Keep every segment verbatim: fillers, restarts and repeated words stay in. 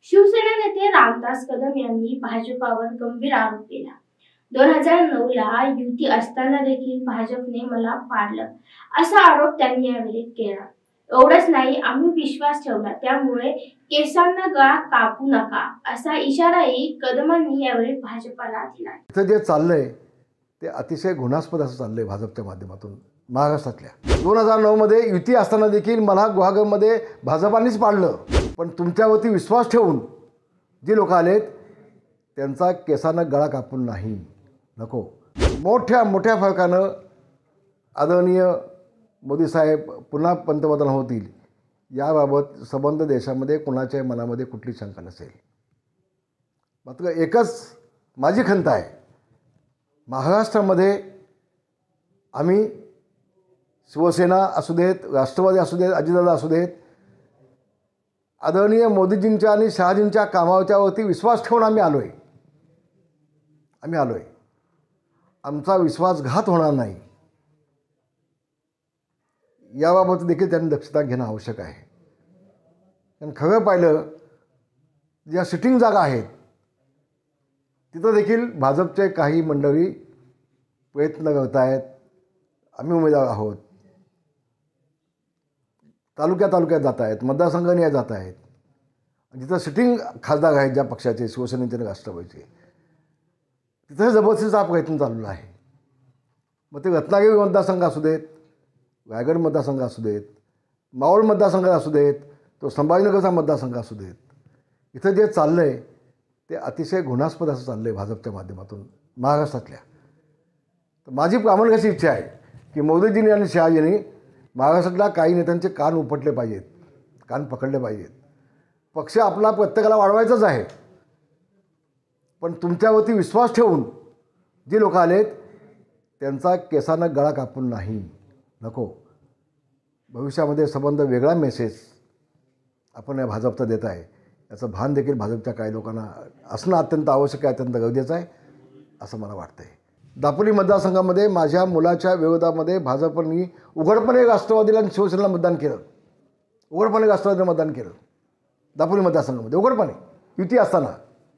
शिवसेना नेते रामदास कदम यांनी भाजपावर गंभीर आरोप केला। दोन हजार नऊ ला युती असताना देखील भाजपने मला पाडलं, असा आरोप त्यांनी यावेळी केला। एवढंच नाही, आम्ही विश्वास ठेवला, त्यामुळे केसांना गळा कापू नका, असा इशाराही कदमांनी यावेळी भाजपाला दिला। इथं जे चाललंय ते अतिशय घृणास्पद असं चाललंय भाजपच्या माध्यमातून महाराष्ट्रातल्या। दोन हजार नऊ मध्ये युती असताना देखील मला गुहागरमध्ये भाजपानेच पाडलं, पण तुमच्यावरती विश्वास ठेवून जी लोक आलेत त्यांचा केसांना गळा कापून नाही नको। मोठ्या मोठ्या फरकानं आदरणीय मोदी साहेब पुन्हा पंतप्रधान होतील याबाबत संबंध देशामध्ये कुणाच्याही मनामध्ये कुठली शंका नसेल। मात्र एकच माझी खंत आहे, महाराष्ट्रामध्ये आम्ही शिवसेना असू देत, राष्ट्रवादी असू देत, अजितदादा असू देत, आदरणीय मोदीजींच्या आणि शहाजींच्या कामाच्यावरती विश्वास ठेवून आम्ही आलो आहे आम्ही आलो आहे आमचा विश्वासघात होणार नाही याबाबत देखील त्यांनी दक्षता घेणं आवश्यक आहे। कारण खरं पाहिलं, ज्या सिटिंग जागा आहेत तिथं देखील भाजपचे काही मंडळी प्रयत्न करत आहेत, आम्ही उमेदवार आहोत, तालुक्या तालुक्यात जात आहेत, मतदारसंघाने जात आहेत, जिथं सिटिंग खासदार आहेत ज्या पक्षाचे, शिवसेनेचे आणि राष्ट्रवादीचे, तिथं जबरदस्तीचा प्रयत्न चाललेला आहे। मग ते रत्नागिरी मतदारसंघ असू देत, रायगड मतदारसंघ असू देत, मावळ मतदारसंघ असू देत, तो संभाजीनगरचा मतदारसंघ असू देत, इथं जे चाललं आहे ते अतिशय घृणास्पद असं चाललं आहे भाजपच्या माध्यमातून महाराष्ट्रातल्या। तर माझी प्रामाणिक अशी इच्छा आहे की मोदीजींनी आणि शहाजींनी महाराष्ट्रातल्या काही नेत्यांचे कान उपटले पाहिजेत, कान पकडले पाहिजेत। पक्ष आपला प्रत्येकाला वाढवायचाच आहे, पण तुमच्यावरती विश्वास ठेवून जी लोक आलेत त्यांचा केसांना गळा कापून नाही नको। भविष्यामध्ये संबंध वेगळा मेसेज आपण या भाजपचा देत आहे, याचं भान देखील भाजपच्या काही लोकांना असणं अत्यंत आवश्यक आहे, अत्यंत गरजेचं आहे असं मला वाटतं आहे। दापोली मतदारसंघामध्ये माझ्या मुलाच्या विरोधामध्ये भाजपने उघडपणे राष्ट्रवादीला आणि शिवसेनेला मतदान केलं, उघडपणे राष्ट्रवादीला मतदान केलं दापोली मतदारसंघामध्ये उघडपणे युती असताना।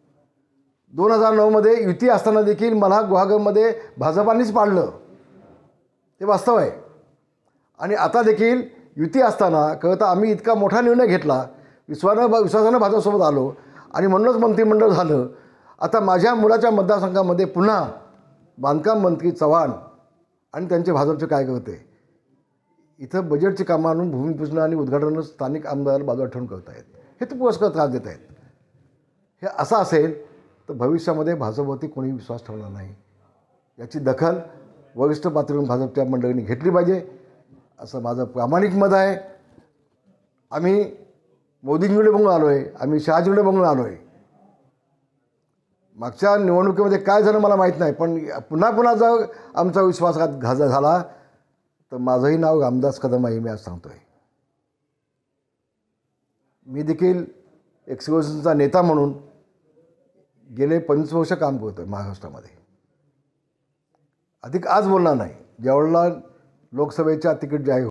दोन हजार नऊमध्ये युती असताना देखील मला गुहागरमध्ये भाजपानेच पाडलं, ते वास्तव आहे। आणि आता देखील युती असताना कळतं आम्ही इतका मोठा निर्णय घेतला, विश्वानं विश्वासानं भाजपसोबत आलो आणि म्हणूनच मंत्रिमंडळ झालं। आता माझ्या मुलाच्या मतदारसंघामध्ये पुन्हा बांधकाम मंत्री चव्हाण आणि त्यांचे भाजपचे कार्यकर्ते इथं बजेटची कामं आणून भूमिपूजन आणि उद्घाटन स्थानिक आमदार बाजूला ठेवून करत आहेत, हे तर पुरस्कार त्रास देत आहेत। हे असं असेल तर भविष्यामध्ये भाजपवरती कोणी विश्वास ठेवणार नाही, याची दखल वरिष्ठ पातळीवरून भाजपच्या मंडळींनी घेतली पाहिजे असं माझं प्रामाणिक मत आहे। आम्ही मोदींकडे बघून आलो आहे, आम्ही शहाजींकडे बघून आलो आहे। मागच्या निवडणुकीमध्ये काय झालं मला माहीत नाही, पण पुन्हा पुन्हा जर आमचा विश्वासघात घात झाला तर माझंही नाव रामदास कदम आहे, मी आज सांगतो आहे। मी देखील एक शिवसेनेचा नेता म्हणून गेले पंचवीस वर्ष काम करतो आहे महाराष्ट्रामध्ये। अधिक आज बोलणार नाही, ज्यावेळेला लोकसभेच्या तिकीट जाहीर